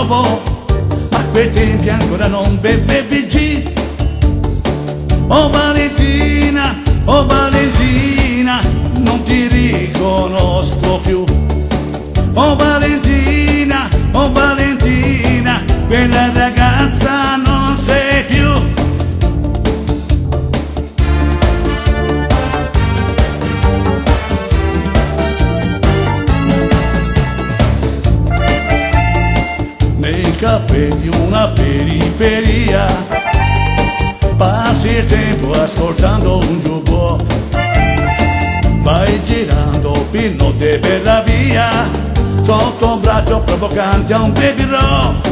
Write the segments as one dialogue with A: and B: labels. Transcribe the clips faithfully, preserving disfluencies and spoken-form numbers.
A: nuovo, a quei tempi ancora non bevevi gin. Oh Valentina, oh Valentina, non ti riconosco più. Oh Valentina, oh Valentina, quella ragazza non sei più. Nei capelli una periferia, passi il tempo ascoltando un giubbotto, vai girando per notte per la via, sotto un braccio provocante a un baby rock.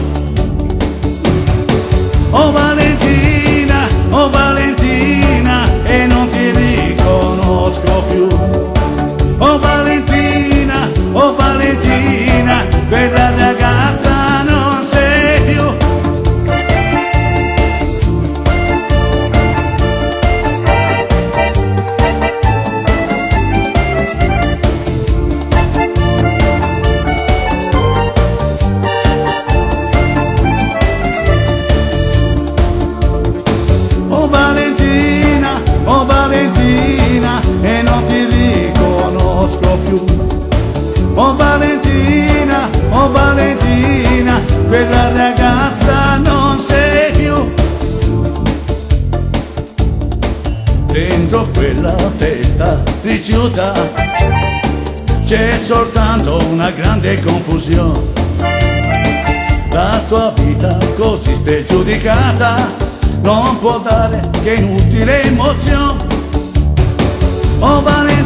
A: Oh Valentina, oh Valentina, e non ti riconosco più. Oh Valentina, oh Valentina, quella ragazza non sei più. Oh Valentina, oh Valentina, e non ti riconosco più. Oh Valentina, oh Valentina, quella ragazza non sei più. Dentro quella testa rifiuta c'è soltanto una grande confusione. La tua vita così spregiudicata non può dare che inutile emozione. Oh Valentina,